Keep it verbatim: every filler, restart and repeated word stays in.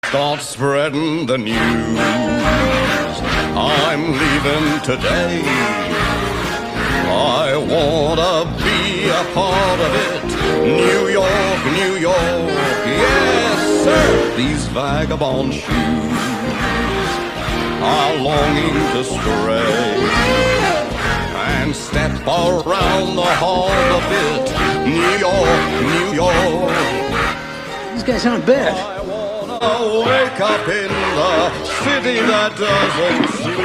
Start spreading the news. I'm leaving today. I wanna be a part of it. New York, New York, yes sir. These vagabond shoes are longing to stray and step around the hall a bit. New York, New York. These guys aren't bad. I wanna wake up in the city that doesn't sleep.